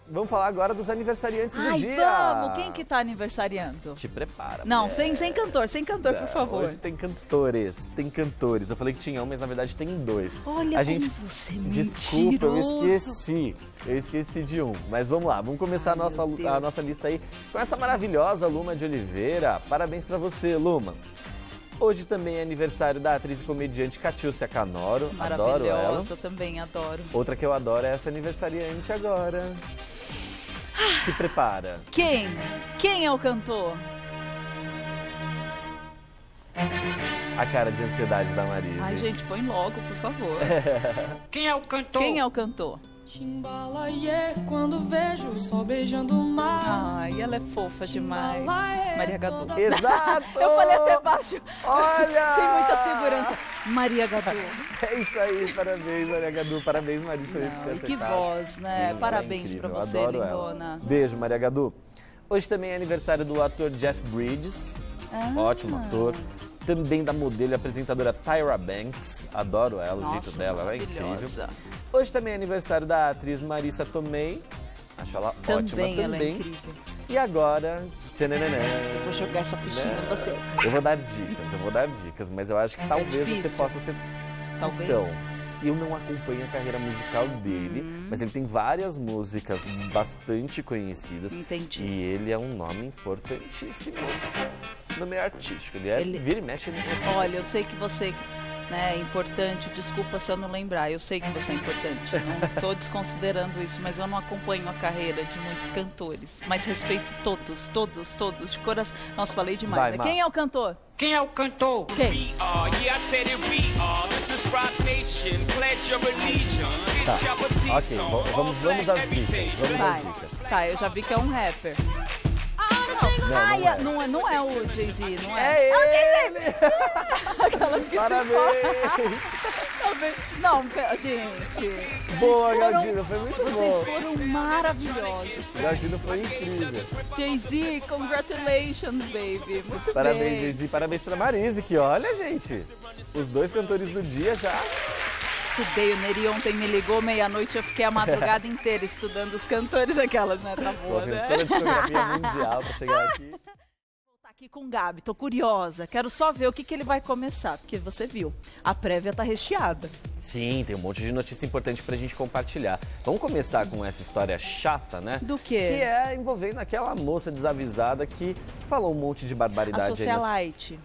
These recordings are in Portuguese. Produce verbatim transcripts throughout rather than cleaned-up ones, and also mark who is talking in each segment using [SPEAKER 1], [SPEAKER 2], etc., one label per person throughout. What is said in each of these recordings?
[SPEAKER 1] vamos falar agora dos aniversariantes do
[SPEAKER 2] Ai,
[SPEAKER 1] dia.
[SPEAKER 2] vamos! Quem que tá aniversariando?
[SPEAKER 1] Te prepara.
[SPEAKER 2] Não,
[SPEAKER 1] mulher.
[SPEAKER 2] sem, sem cantor, sem cantor,
[SPEAKER 1] Não,
[SPEAKER 2] por favor.
[SPEAKER 1] Hoje tem cantores, tem cantores. Eu falei que tinha um, mas na verdade tem dois.
[SPEAKER 2] Olha
[SPEAKER 1] a gente,
[SPEAKER 2] como você é
[SPEAKER 1] desculpa, eu
[SPEAKER 2] mentiroso.
[SPEAKER 1] esqueci. Eu esqueci de um. Mas vamos lá, vamos começar
[SPEAKER 2] Ai,
[SPEAKER 1] a, nossa,
[SPEAKER 2] meu
[SPEAKER 1] a
[SPEAKER 2] Deus.
[SPEAKER 1] nossa lista aí com essa maravilhosa Luma de Oliveira. Parabéns pra você, Luma. Hoje também é aniversário da atriz e comediante Catiúcia Canoro. Adoro ela.
[SPEAKER 2] Maravilhosa, também adoro.
[SPEAKER 1] Outra que eu adoro é essa aniversariante agora. Te prepara.
[SPEAKER 2] Quem? Quem é o cantor?
[SPEAKER 1] A cara de ansiedade da Marisa.
[SPEAKER 2] Ai, gente, põe logo, por favor.
[SPEAKER 3] Quem é o cantor?
[SPEAKER 2] Quem é o cantor?
[SPEAKER 4] Chimbalaie, quando vejo o sol beijando o mar.
[SPEAKER 2] Ai, ela é fofa demais. Maria Gadu.
[SPEAKER 1] Exato!
[SPEAKER 2] Eu falei até baixo.
[SPEAKER 1] Olha!
[SPEAKER 2] Sem muita segurança. Maria Gadu.
[SPEAKER 1] É isso aí, parabéns, Maria Gadu. Parabéns, Marisa, por ter
[SPEAKER 2] Não, e que
[SPEAKER 1] acertado.
[SPEAKER 2] voz, né?
[SPEAKER 1] Sim,
[SPEAKER 2] Parabéns
[SPEAKER 1] ela é
[SPEAKER 2] pra
[SPEAKER 1] incrível,
[SPEAKER 2] você,
[SPEAKER 1] eu adoro
[SPEAKER 2] lindona.
[SPEAKER 1] ela. Beijo, Maria Gadu. Hoje também é aniversário do ator Jeff Bridges,
[SPEAKER 2] Ah.
[SPEAKER 1] ótimo ator. Também da modelo e apresentadora Tyra Banks, adoro ela, o
[SPEAKER 2] Nossa,
[SPEAKER 1] jeito dela, ela é incrível.
[SPEAKER 2] maravilhosa.
[SPEAKER 1] Hoje também é aniversário da atriz Marissa Tomei, acho ela
[SPEAKER 2] Também,
[SPEAKER 1] ótima
[SPEAKER 2] ela é
[SPEAKER 1] também.
[SPEAKER 2] incrível.
[SPEAKER 1] E agora, tchananã,
[SPEAKER 2] Eu vou jogar essa fichinha em você.
[SPEAKER 1] eu vou dar dicas, eu vou dar dicas, mas eu acho que talvez você
[SPEAKER 2] difícil.
[SPEAKER 1] possa ser.
[SPEAKER 2] Talvez.
[SPEAKER 1] Então, eu não acompanho a carreira musical dele,
[SPEAKER 2] Uhum.
[SPEAKER 1] mas ele tem várias músicas bastante conhecidas.
[SPEAKER 2] Entendi.
[SPEAKER 1] E ele é um nome importantíssimo no meio artístico. Ele é
[SPEAKER 2] Ele-
[SPEAKER 1] vira e mexe no meio artístico.
[SPEAKER 2] Olha, eu sei que você, né, é importante, desculpa se eu não lembrar, eu sei que você é importante, não estou desconsiderando isso, mas eu não acompanho a carreira de muitos cantores, mas respeito todos, todos, todos, de coração. Nossa, falei demais,
[SPEAKER 1] Vai,
[SPEAKER 2] né?
[SPEAKER 1] Má.
[SPEAKER 2] Quem é o cantor?
[SPEAKER 3] Quem é o cantor?
[SPEAKER 2] Quem?
[SPEAKER 5] We are, yeah, I said it, we are. This is Rock Nation. Pledge your allegiance.
[SPEAKER 1] Tá.
[SPEAKER 5] Get your petite
[SPEAKER 1] Ok,
[SPEAKER 5] song.
[SPEAKER 1] vo- vamos, vamos às dicas. Vamos às
[SPEAKER 2] Vai.
[SPEAKER 1] dicas.
[SPEAKER 2] Tá, eu já vi que é um rapper.
[SPEAKER 1] Não,
[SPEAKER 2] Ai,
[SPEAKER 1] não é.
[SPEAKER 2] não é, não é o Jay-Z, não é?
[SPEAKER 1] É ele!
[SPEAKER 2] Aquelas que se
[SPEAKER 1] Parabéns!
[SPEAKER 2] falam. Não, pe- gente.
[SPEAKER 1] Boa,
[SPEAKER 2] vocês foram-
[SPEAKER 1] Galdino, foi muito
[SPEAKER 2] Vocês
[SPEAKER 1] bom.
[SPEAKER 2] foram maravilhosos.
[SPEAKER 1] Galdino foi incrível.
[SPEAKER 2] Jay-Z, congratulations, baby. Muito
[SPEAKER 1] Parabéns,
[SPEAKER 2] bem.
[SPEAKER 1] Jay-Z. Parabéns pra Marise, que olha, gente. Os dois cantores do dia já.
[SPEAKER 2] Estudei, o Neri ontem me ligou meia-noite, eu fiquei a madrugada inteira estudando os cantores, aquelas, né? Tá boa,
[SPEAKER 1] Ouvindo
[SPEAKER 2] né?
[SPEAKER 1] toda a discografia mundial pra chegar aqui.
[SPEAKER 2] Vou estar aqui com o Gabi, tô curiosa. Quero só ver o que, que ele vai começar, porque você viu, a prévia tá recheada.
[SPEAKER 1] Sim, tem um monte de notícia importante pra gente compartilhar. Vamos começar com essa história chata, né?
[SPEAKER 2] Do quê?
[SPEAKER 1] Que é envolvendo aquela moça desavisada que falou um monte de
[SPEAKER 2] A
[SPEAKER 1] barbaridade aí. nas-
[SPEAKER 2] socialite.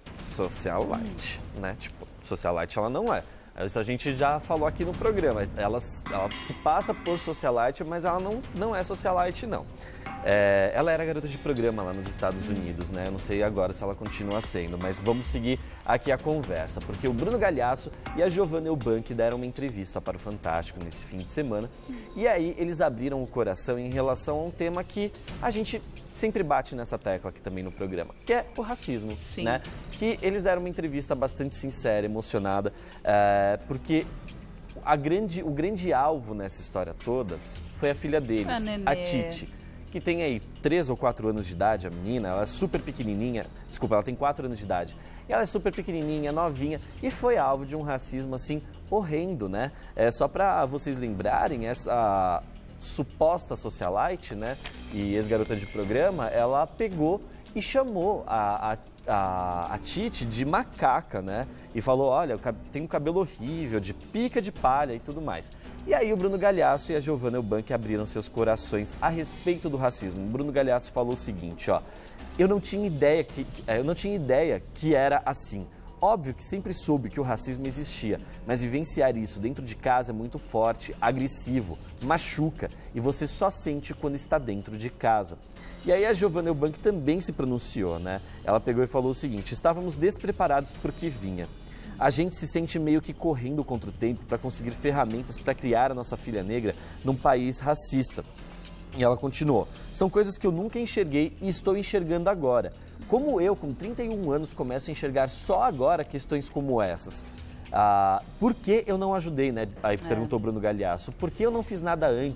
[SPEAKER 1] Socialite, né? Tipo, socialite ela não é. Isso a gente já falou aqui no programa. Ela, ela se passa por socialite, mas ela não, não é socialite, não. É, ela era garota de programa lá nos Estados Unidos, né? Eu não sei agora se ela continua sendo, mas vamos seguir aqui a conversa, porque o Bruno Galhaço e a Giovanna Eubank deram uma entrevista para o Fantástico nesse fim de semana, e aí eles abriram o coração em relação a um tema que a gente sempre bate nessa tecla aqui também no programa, que é o racismo,
[SPEAKER 2] Sim.
[SPEAKER 1] né? Que eles deram uma entrevista bastante sincera, emocionada, é, porque a grande, o grande alvo nessa história toda foi a filha deles,
[SPEAKER 2] A nenê.
[SPEAKER 1] a Titi, que tem aí três ou quatro anos de idade, a menina, ela é super pequenininha, desculpa, ela tem quatro anos de idade, e ela é super pequenininha, novinha, e foi alvo de um racismo, assim, horrendo, né? É, só para vocês lembrarem, essa suposta socialite, né, e ex-garota de programa, ela pegou e chamou a, a, a, a Titi de macaca, né, e falou, olha, eu tenho um cabelo horrível, de pica de palha e tudo mais. E aí o Bruno Galhaço e a Giovanna Eubank abriram seus corações a respeito do racismo. O Bruno Galhaço falou o seguinte, ó, eu não tinha ideia que, eu não tinha ideia que era assim. Óbvio que sempre soube que o racismo existia, mas vivenciar isso dentro de casa é muito forte, agressivo, machuca e você só sente quando está dentro de casa. E aí a Giovanna Eubank também se pronunciou, né? Ela pegou e falou o seguinte, estávamos despreparados por que vinha. A gente se sente meio que correndo contra o tempo para conseguir ferramentas para criar a nossa filha negra num país racista. E ela continuou, são coisas que eu nunca enxerguei e estou enxergando agora. Como eu, com trinta e um anos, começo a enxergar só agora questões como essas? Ah, por que eu não ajudei, né? Aí perguntou Bruno Galhaço. Por que eu não fiz nada antes?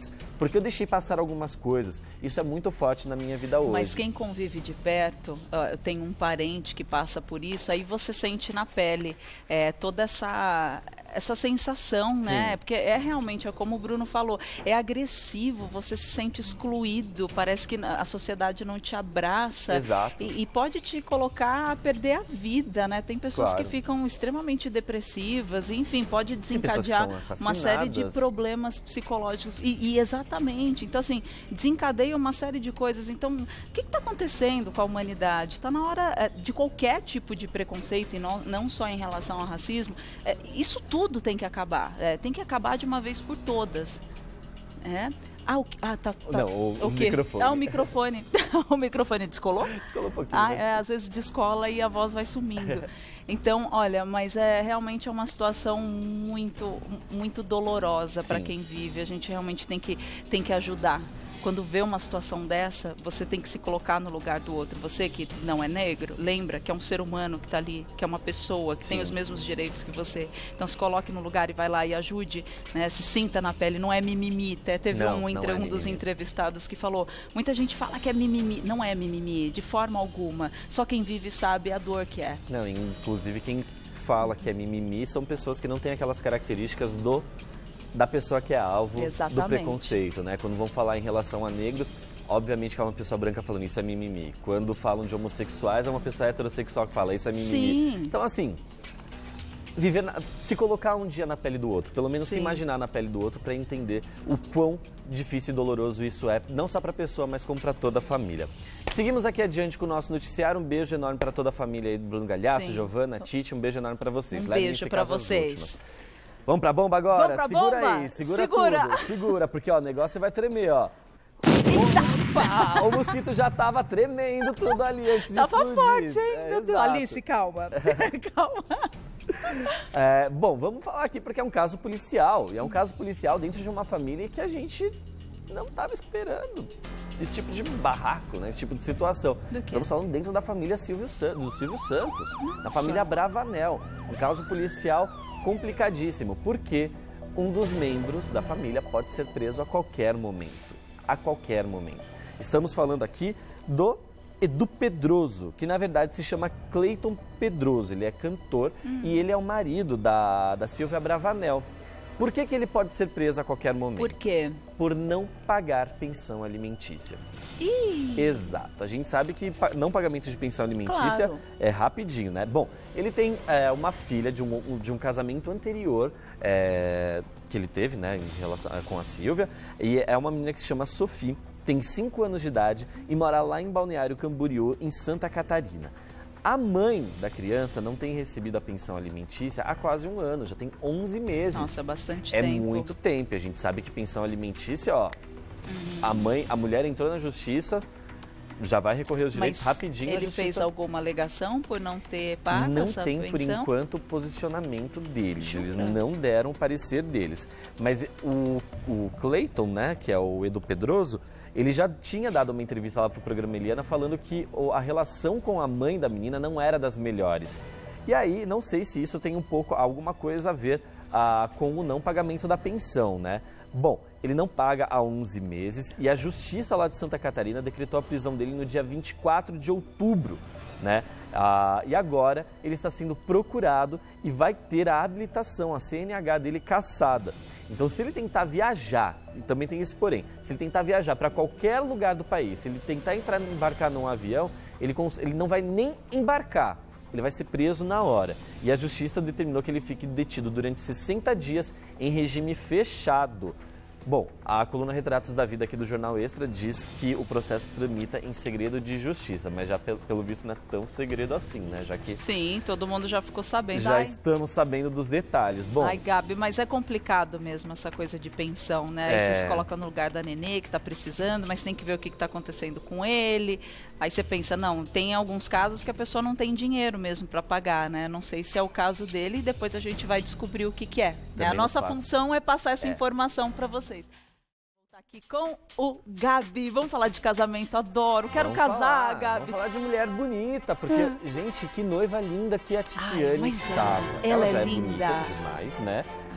[SPEAKER 1] porque eu deixei passar algumas coisas. Isso é muito forte na minha vida hoje.
[SPEAKER 2] Mas quem convive de perto, uh, tem um parente que passa por isso, aí você sente na pele é, toda essa, essa sensação, né?
[SPEAKER 1] Sim.
[SPEAKER 2] Porque é realmente, é como o Bruno falou, é agressivo, você se sente excluído, parece que a sociedade não te abraça.
[SPEAKER 1] Exato.
[SPEAKER 2] E, e pode te colocar a perder a vida, né? Tem pessoas
[SPEAKER 1] Claro.
[SPEAKER 2] que ficam extremamente depressivas, enfim, pode
[SPEAKER 1] pessoas que
[SPEAKER 2] desencadear
[SPEAKER 1] são
[SPEAKER 2] uma série de
[SPEAKER 1] assassinadas.
[SPEAKER 2] problemas psicológicos. E, e exatamente, então assim, desencadeia uma série de coisas. Então, o que está acontecendo com a humanidade? Está na hora é, de qualquer tipo de preconceito, e não, não só em relação ao racismo, é, isso tudo tem que acabar, é, tem que acabar de uma vez por todas. É? Ah, o, ah, tá, tá.
[SPEAKER 1] Não, o, o,
[SPEAKER 2] o quê?
[SPEAKER 1] microfone.
[SPEAKER 2] Ah, o microfone. O microfone descolou?
[SPEAKER 1] Descolou um pouquinho.
[SPEAKER 2] Ah,
[SPEAKER 1] né?
[SPEAKER 2] é, às vezes descola e a voz vai sumindo. Então, olha, mas é realmente é uma situação muito, muito dolorosa para
[SPEAKER 1] Sim.
[SPEAKER 2] quem vive. A gente realmente tem que, tem que ajudar. Quando vê uma situação dessa, você tem que se colocar no lugar do outro. Você que não é negro, lembra que é um ser humano que está ali, que é uma pessoa, que
[SPEAKER 1] Sim.
[SPEAKER 2] tem os mesmos direitos que você. Então se coloque no lugar e vai lá e ajude, né? Se sinta na pele, não é mimimi. Até teve
[SPEAKER 1] Não,
[SPEAKER 2] um,
[SPEAKER 1] não
[SPEAKER 2] entre,
[SPEAKER 1] é
[SPEAKER 2] um dos
[SPEAKER 1] mimimi.
[SPEAKER 2] entrevistados que falou, muita gente fala que é mimimi. Não é mimimi, de forma alguma. Só quem vive sabe a dor que é.
[SPEAKER 1] Não, inclusive quem fala que é mimimi são pessoas que não têm aquelas características do da pessoa que é alvo
[SPEAKER 2] Exatamente.
[SPEAKER 1] do preconceito, né? Quando vão falar em relação a negros, obviamente que é uma pessoa branca falando isso é mimimi. Quando falam de homossexuais, é uma pessoa heterossexual que fala isso é mimimi.
[SPEAKER 2] Sim.
[SPEAKER 1] Então, assim, viver na, se colocar um dia na pele do outro, pelo menos
[SPEAKER 2] Sim.
[SPEAKER 1] se imaginar na pele do outro para entender o quão difícil e doloroso isso é, não só para a pessoa, mas como para toda a família. Seguimos aqui adiante com o nosso noticiário. Um beijo enorme para toda a família aí do Bruno Galhaço,
[SPEAKER 2] Sim.
[SPEAKER 1] Giovana, Tite, um beijo enorme para vocês.
[SPEAKER 2] Um
[SPEAKER 1] Levem
[SPEAKER 2] beijo
[SPEAKER 1] esse
[SPEAKER 2] para
[SPEAKER 1] caso às
[SPEAKER 2] vocês.
[SPEAKER 1] últimas. Vamos pra bomba agora?
[SPEAKER 2] Vamos pra
[SPEAKER 1] segura
[SPEAKER 2] bomba?
[SPEAKER 1] aí, segura,
[SPEAKER 2] Segura.
[SPEAKER 1] tudo. Segura, porque ó, o negócio vai tremer, ó. Opa! O mosquito já tava tremendo tudo ali antes de
[SPEAKER 2] Tava
[SPEAKER 1] explodir.
[SPEAKER 2] forte, hein?
[SPEAKER 1] É,
[SPEAKER 2] Meu Deus.
[SPEAKER 1] exato.
[SPEAKER 2] Alice, calma. Calma.
[SPEAKER 1] É, bom, vamos falar aqui porque é um caso policial. E é um caso policial dentro de uma família que a gente não estava esperando. Esse tipo de barraco, né? Esse tipo de situação. Estamos falando dentro da família Silvio San- do Silvio Santos, da família Bravanel. Um caso policial complicadíssimo, porque um dos membros da família pode ser preso a qualquer momento. A qualquer momento. Estamos falando aqui do Edu Pedroso, que na verdade se chama Cleiton Pedroso. Ele é cantor
[SPEAKER 2] Hum.
[SPEAKER 1] e ele é o marido da, da Silvia Bravanel. Por que que ele pode ser preso a qualquer momento?
[SPEAKER 2] Por quê?
[SPEAKER 1] Por não pagar pensão alimentícia.
[SPEAKER 2] Ih,
[SPEAKER 1] Exato. A gente sabe que pa- não pagamento de pensão alimentícia
[SPEAKER 2] Claro.
[SPEAKER 1] é rapidinho, né? Bom, ele tem é, uma filha de um, de um casamento anterior é, que ele teve, né, em relação com a Silvia, e é uma menina que se chama Sophie, tem cinco anos de idade e mora lá em Balneário Camboriú, em Santa Catarina. A mãe da criança não tem recebido a pensão alimentícia há quase um ano, já tem onze meses.
[SPEAKER 2] Nossa, bastante
[SPEAKER 1] É
[SPEAKER 2] tempo.
[SPEAKER 1] muito tempo. A gente sabe que pensão alimentícia, ó, a mãe, a mulher entrou na justiça, já vai recorrer os direitos
[SPEAKER 2] Mas
[SPEAKER 1] rapidinho. a
[SPEAKER 2] ele
[SPEAKER 1] justiça
[SPEAKER 2] fez alguma alegação por não ter pago
[SPEAKER 1] não
[SPEAKER 2] essa
[SPEAKER 1] tem, por
[SPEAKER 2] pensão?
[SPEAKER 1] enquanto, o posicionamento deles.
[SPEAKER 2] Jura?
[SPEAKER 1] Eles não deram o parecer deles. Mas o, o Cleiton, né, que é o Edu Pedroso, ele já tinha dado uma entrevista lá para o programa Eliana falando que o- a relação com a mãe da menina não era das melhores. E aí, não sei se isso tem um pouco, alguma coisa a ver ah, com o não pagamento da pensão, né? Bom, ele não paga há onze meses e a Justiça lá de Santa Catarina decretou a prisão dele no dia vinte e quatro de outubro, né? Ah, e agora ele está sendo procurado e vai ter a habilitação, a C N H dele cassada. Então, se ele tentar viajar, e também tem esse porém, se ele tentar viajar para qualquer lugar do país, se ele tentar entrar, embarcar num avião, ele, cons- ele não vai nem embarcar. Ele vai ser preso na hora. E a justiça determinou que ele fique detido durante sessenta dias em regime fechado. Bom, a coluna Retratos da Vida aqui do Jornal Extra diz que o processo tramita em segredo de justiça, mas já pelo, pelo visto não é tão segredo assim, né? Já que
[SPEAKER 2] Sim, todo mundo já ficou sabendo.
[SPEAKER 1] já
[SPEAKER 2] Ai,
[SPEAKER 1] estamos sabendo dos detalhes. Bom,
[SPEAKER 2] ai, Gabi, mas é complicado mesmo essa coisa de pensão, né? Aí
[SPEAKER 1] É.
[SPEAKER 2] você se coloca no lugar da nenê que tá precisando, mas tem que ver o que, que tá acontecendo com ele. Aí você pensa, não, tem alguns casos que a pessoa não tem dinheiro mesmo para pagar, né? Não sei se é o caso dele e depois a gente vai descobrir o que, que é.
[SPEAKER 1] Também
[SPEAKER 2] a
[SPEAKER 1] não
[SPEAKER 2] nossa
[SPEAKER 1] faço.
[SPEAKER 2] função é passar essa
[SPEAKER 1] É.
[SPEAKER 2] informação para vocês. Vou estar aqui com o Gabi. Vamos falar de casamento, adoro. Quero
[SPEAKER 1] vamos
[SPEAKER 2] casar,
[SPEAKER 1] falar,
[SPEAKER 2] Gabi.
[SPEAKER 1] Vamos falar de mulher bonita, porque, gente, que noiva linda que a Ticiane
[SPEAKER 2] mas
[SPEAKER 1] estava.
[SPEAKER 2] ela- ela
[SPEAKER 1] já
[SPEAKER 2] é
[SPEAKER 1] é
[SPEAKER 2] linda.
[SPEAKER 1] bonita demais, né?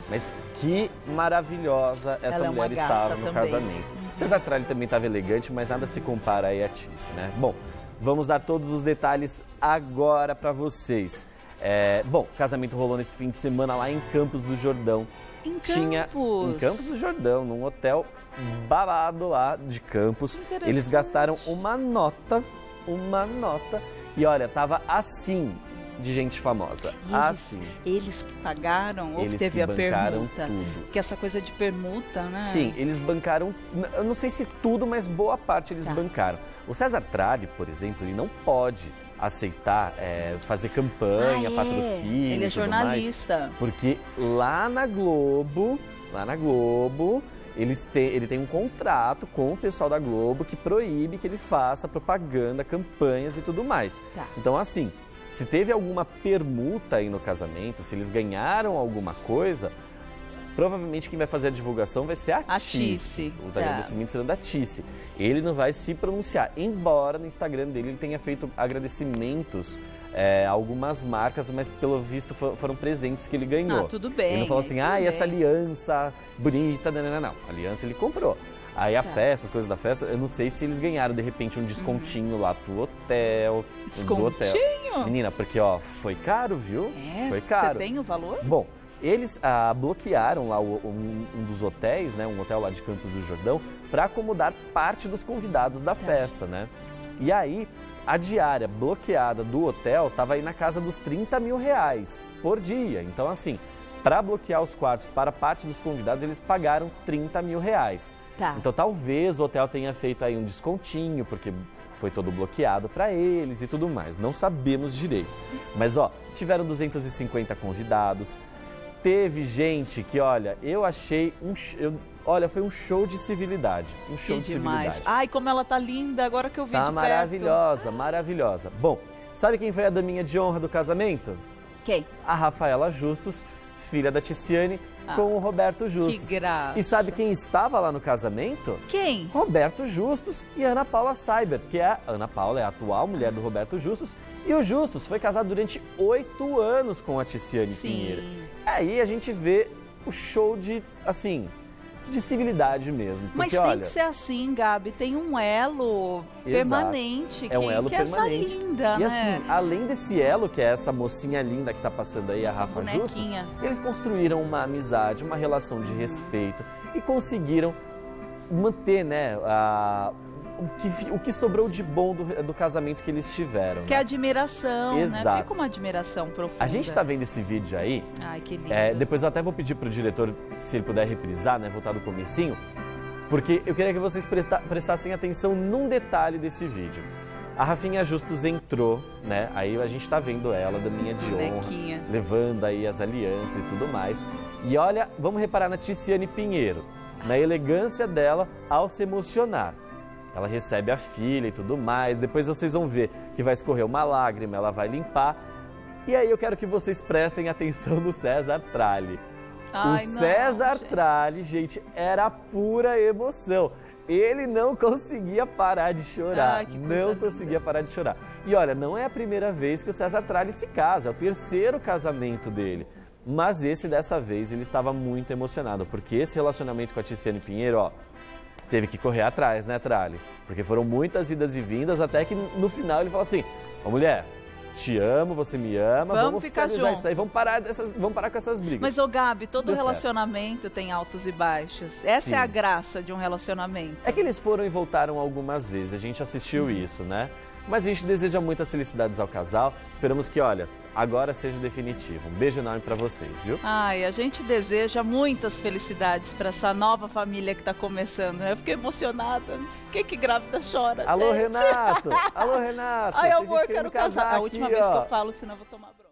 [SPEAKER 1] Mas que maravilhosa essa
[SPEAKER 2] Ela é uma
[SPEAKER 1] mulher
[SPEAKER 2] gata
[SPEAKER 1] estava no
[SPEAKER 2] também.
[SPEAKER 1] casamento. César Tralli também estava elegante, mas nada se compara aí a Tice, né? Bom, vamos dar todos os detalhes agora para vocês. É, bom, o casamento rolou nesse fim de semana lá em Campos do Jordão.
[SPEAKER 2] Em
[SPEAKER 1] Tinha
[SPEAKER 2] Campos?
[SPEAKER 1] em Campos do Jordão, num hotel babado lá de Campos.
[SPEAKER 2] Interessante.
[SPEAKER 1] Eles gastaram uma nota, uma nota, e olha, tava assim de gente famosa.
[SPEAKER 2] E eles,
[SPEAKER 1] Assim.
[SPEAKER 2] eles que pagaram ou
[SPEAKER 1] Eles
[SPEAKER 2] teve
[SPEAKER 1] que
[SPEAKER 2] a
[SPEAKER 1] bancaram
[SPEAKER 2] permuta?
[SPEAKER 1] tudo.
[SPEAKER 2] Que essa coisa de permuta, né?
[SPEAKER 1] Sim, eles bancaram, eu não sei se tudo, mas boa parte eles
[SPEAKER 2] Tá.
[SPEAKER 1] bancaram. O César Tralli, por exemplo, ele não pode aceitar é, fazer campanha,
[SPEAKER 2] Ah, é?
[SPEAKER 1] patrocínio
[SPEAKER 2] Ele é
[SPEAKER 1] e tudo
[SPEAKER 2] jornalista.
[SPEAKER 1] mais, porque lá na Globo, lá na Globo, eles têm, ele tem um contrato com o pessoal da Globo que proíbe que ele faça propaganda, campanhas e tudo mais.
[SPEAKER 2] Tá.
[SPEAKER 1] Então, assim, se teve alguma permuta aí no casamento, se eles ganharam alguma coisa, provavelmente quem vai fazer a divulgação vai ser a,
[SPEAKER 2] A
[SPEAKER 1] Tice.
[SPEAKER 2] Tice,
[SPEAKER 1] Os
[SPEAKER 2] tá.
[SPEAKER 1] agradecimentos serão da Tice. Ele não vai se pronunciar, embora no Instagram dele ele tenha feito agradecimentos é, a algumas marcas, mas pelo visto for- foram presentes que ele ganhou.
[SPEAKER 2] Ah, tudo bem.
[SPEAKER 1] Ele não falou assim,
[SPEAKER 2] tudo
[SPEAKER 1] ah, e
[SPEAKER 2] bem.
[SPEAKER 1] essa aliança bonita, não, não, não, não. A aliança ele comprou. Aí a
[SPEAKER 2] Tá.
[SPEAKER 1] festa, as coisas da festa, eu não sei se eles ganharam, de repente, um descontinho lá pro hotel. Do hotel.
[SPEAKER 2] Descontinho?
[SPEAKER 1] Menina, porque, ó, foi caro, viu?
[SPEAKER 2] É?
[SPEAKER 1] Foi caro.
[SPEAKER 2] Você tem o valor?
[SPEAKER 1] Bom, eles ah, bloquearam lá o- um, um dos hotéis, né, um hotel lá de Campos do Jordão, para acomodar parte dos convidados da festa, né? E aí, a diária bloqueada do hotel estava aí na casa dos trinta mil reais por dia. Então, assim, para bloquear os quartos para parte dos convidados, eles pagaram trinta mil reais.
[SPEAKER 2] Tá.
[SPEAKER 1] Então, talvez o hotel tenha feito aí um descontinho, porque foi todo bloqueado para eles e tudo mais. Não sabemos direito. Mas, ó, tiveram duzentos e cinquenta convidados. Teve gente que, olha, eu achei um... ch- Eu, olha, foi um show de civilidade. Um show
[SPEAKER 2] Que
[SPEAKER 1] de
[SPEAKER 2] demais.
[SPEAKER 1] civilidade.
[SPEAKER 2] Ai, como ela tá linda agora que eu vi de
[SPEAKER 1] Tá
[SPEAKER 2] perto.
[SPEAKER 1] maravilhosa, maravilhosa. Bom, sabe quem foi a daminha de honra do casamento?
[SPEAKER 2] Quem?
[SPEAKER 1] A Rafaela Justus, filha da Ticiane,
[SPEAKER 2] Ah,
[SPEAKER 1] com o Roberto Justus.
[SPEAKER 2] que graça.
[SPEAKER 1] E sabe quem estava lá no casamento?
[SPEAKER 2] Quem?
[SPEAKER 1] Roberto Justus e Ana Paula Seiber, que é a Ana Paula, é a atual mulher do Roberto Justus. E o Justus foi casado durante oito anos com a Ticiane Pinheiro.
[SPEAKER 2] Sim.
[SPEAKER 1] Aí a gente vê o show de, assim, de civilidade mesmo. Porque,
[SPEAKER 2] Mas tem
[SPEAKER 1] olha,
[SPEAKER 2] que ser assim, Gabi. Tem um elo
[SPEAKER 1] Exato.
[SPEAKER 2] permanente.
[SPEAKER 1] É um
[SPEAKER 2] que,
[SPEAKER 1] elo
[SPEAKER 2] que
[SPEAKER 1] permanente.
[SPEAKER 2] É essa linda,
[SPEAKER 1] E
[SPEAKER 2] né?
[SPEAKER 1] assim, além desse elo, que é essa mocinha linda que tá passando aí, a
[SPEAKER 2] Essa
[SPEAKER 1] Rafa Justus,
[SPEAKER 2] bonequinha.
[SPEAKER 1] eles construíram uma amizade, uma relação de respeito e conseguiram manter, né, a, o, que, fi- o que sobrou de bom do, do casamento que eles tiveram.
[SPEAKER 2] Que é
[SPEAKER 1] né?
[SPEAKER 2] admiração, né?
[SPEAKER 1] Exato.
[SPEAKER 2] Fica uma admiração profunda.
[SPEAKER 1] A gente tá vendo esse vídeo aí,
[SPEAKER 2] Ai, que lindo.
[SPEAKER 1] é, depois eu até vou pedir pro diretor se ele puder reprisar, né, voltar do comecinho, porque eu queria que vocês presta- prestassem atenção num detalhe desse vídeo. A Rafinha Justus entrou, né? Aí a gente tá vendo ela, da minha de honra,
[SPEAKER 2] Bonequinha.
[SPEAKER 1] levando aí as alianças e tudo mais. E olha, vamos reparar na Ticiane Pinheiro, na elegância dela ao se emocionar. Ela recebe a filha e tudo mais, depois vocês vão ver que vai escorrer uma lágrima, ela vai limpar. E aí eu quero que vocês prestem atenção no César Tralli.
[SPEAKER 2] Ai,
[SPEAKER 1] o
[SPEAKER 2] não,
[SPEAKER 1] César
[SPEAKER 2] gente.
[SPEAKER 1] Tralli, gente, era pura emoção. Ele não conseguia parar de chorar.
[SPEAKER 2] Ai, que coisa
[SPEAKER 1] não
[SPEAKER 2] linda.
[SPEAKER 1] conseguia parar de chorar. E olha, não é a primeira vez que o César Tralli se casa, é o terceiro casamento dele. Mas esse, dessa vez, ele estava muito emocionado, porque esse relacionamento com a Ticiane Pinheiro, ó, teve que correr atrás, né, Tralli? Porque foram muitas idas e vindas, até que no final ele falou assim, ô mulher, te amo, você me ama,
[SPEAKER 2] Vamos
[SPEAKER 1] vamos
[SPEAKER 2] ficar
[SPEAKER 1] oficializar
[SPEAKER 2] junto.
[SPEAKER 1] isso aí, vamos parar, dessas, vamos parar com essas brigas.
[SPEAKER 2] Mas, ô Gabi, todo
[SPEAKER 1] Deu certo.
[SPEAKER 2] relacionamento tem altos e baixos. Essa
[SPEAKER 1] Sim.
[SPEAKER 2] é a graça de um relacionamento.
[SPEAKER 1] É que eles foram e voltaram algumas vezes, a gente assistiu
[SPEAKER 2] Uhum.
[SPEAKER 1] isso, né? Mas a gente deseja muitas felicidades ao casal, esperamos que, olha, agora seja definitivo. Um beijo enorme pra vocês, viu?
[SPEAKER 2] Ai, a gente deseja muitas felicidades para essa nova família que está começando. né? Eu fiquei emocionada. Quem que grávida chora?
[SPEAKER 1] Alô,
[SPEAKER 2] gente?
[SPEAKER 1] Renato! Alô, Renato!
[SPEAKER 2] Ai,
[SPEAKER 1] Tem
[SPEAKER 2] amor,
[SPEAKER 1] gente
[SPEAKER 2] quero
[SPEAKER 1] querendo
[SPEAKER 2] casar. A última
[SPEAKER 1] aqui,
[SPEAKER 2] vez
[SPEAKER 1] ó.
[SPEAKER 2] que eu falo, senão eu vou tomar bronca.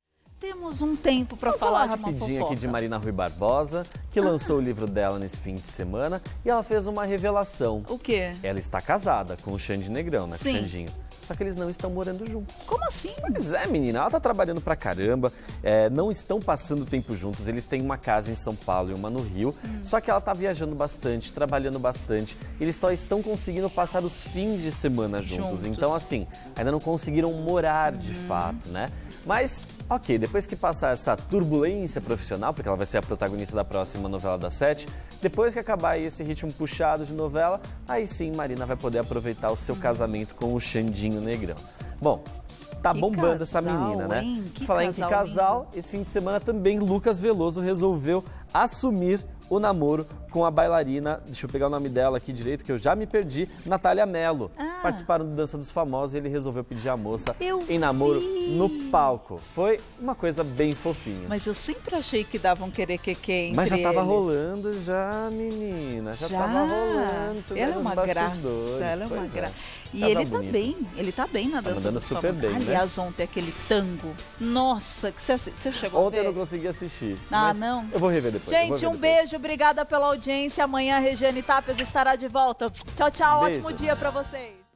[SPEAKER 2] Temos um tempo para
[SPEAKER 1] Vou
[SPEAKER 2] falar,
[SPEAKER 1] falar
[SPEAKER 2] de uma
[SPEAKER 1] rapidinho
[SPEAKER 2] fofoca.
[SPEAKER 1] aqui de Marina Rui Barbosa, que lançou o livro dela nesse fim de semana e ela fez uma revelação.
[SPEAKER 2] O quê?
[SPEAKER 1] Ela está casada com o Xande Negrão, né? Com o
[SPEAKER 2] Sim.
[SPEAKER 1] Xandinho. Só que eles não estão morando juntos.
[SPEAKER 2] Como assim?
[SPEAKER 1] Pois é, menina, ela tá trabalhando pra caramba, é, não estão passando tempo juntos, eles têm uma casa em São Paulo e uma no Rio,
[SPEAKER 2] Hum.
[SPEAKER 1] só que ela tá viajando bastante, trabalhando bastante, eles só estão conseguindo passar os fins de semana juntos,
[SPEAKER 2] Juntos.
[SPEAKER 1] então assim, ainda não conseguiram morar de
[SPEAKER 2] Hum.
[SPEAKER 1] fato, né? Mas Ok, depois que passar essa turbulência profissional, porque ela vai ser a protagonista da próxima novela das sete, depois que acabar aí esse ritmo puxado de novela, aí sim Marina vai poder aproveitar o seu casamento com o Xandinho Negrão. Bom, tá
[SPEAKER 2] Que
[SPEAKER 1] bombando essa
[SPEAKER 2] casal,
[SPEAKER 1] menina, né?
[SPEAKER 2] hein? Que
[SPEAKER 1] Falar em que
[SPEAKER 2] casal
[SPEAKER 1] casal, esse fim de semana também Lucas Veloso resolveu assumir o namoro com a bailarina, deixa eu pegar o nome dela aqui direito, que eu já me perdi, Natália Mello.
[SPEAKER 2] Ah.
[SPEAKER 1] Participaram do Dança dos Famosos e ele resolveu pedir a moça
[SPEAKER 2] Eu
[SPEAKER 1] em namoro
[SPEAKER 2] vi.
[SPEAKER 1] no palco. Foi uma coisa bem fofinha.
[SPEAKER 2] Mas eu sempre achei que davam querer que quem
[SPEAKER 1] Mas já
[SPEAKER 2] entre
[SPEAKER 1] tava
[SPEAKER 2] eles.
[SPEAKER 1] rolando já, menina. Já,
[SPEAKER 2] Já?
[SPEAKER 1] tava rolando. Você
[SPEAKER 2] Ela
[SPEAKER 1] vê
[SPEAKER 2] é
[SPEAKER 1] nos
[SPEAKER 2] uma graça,
[SPEAKER 1] bastidores.
[SPEAKER 2] ela é uma
[SPEAKER 1] Pois
[SPEAKER 2] graça. E
[SPEAKER 1] Casal
[SPEAKER 2] ele tá
[SPEAKER 1] bonito.
[SPEAKER 2] bem, ele tá bem na dança
[SPEAKER 1] mandando
[SPEAKER 2] dos
[SPEAKER 1] super
[SPEAKER 2] famosos.
[SPEAKER 1] bem, né?
[SPEAKER 2] Aliás, ontem aquele tango, nossa, que você, você chegou
[SPEAKER 1] Ontem
[SPEAKER 2] a
[SPEAKER 1] eu
[SPEAKER 2] ver?
[SPEAKER 1] não consegui assistir.
[SPEAKER 2] Ah,
[SPEAKER 1] mas
[SPEAKER 2] não?
[SPEAKER 1] Eu vou rever depois. eu vou
[SPEAKER 2] Gente,
[SPEAKER 1] ver
[SPEAKER 2] um
[SPEAKER 1] depois.
[SPEAKER 2] beijo, obrigada pela audiência. Amanhã a Regiane Tapas estará de volta. Tchau, tchau,
[SPEAKER 1] Beijo.
[SPEAKER 2] ótimo dia pra vocês.